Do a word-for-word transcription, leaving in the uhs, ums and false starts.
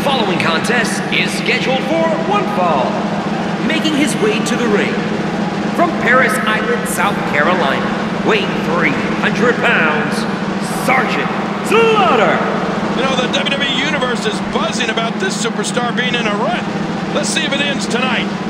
following contest is scheduled for one fall. Making his way to the ring, from Parris Island, South Carolina, weighing three hundred pounds, Sergeant Slaughter. You know, the W W E Universe is buzzing about this superstar being in a rut. Let's see if it ends tonight.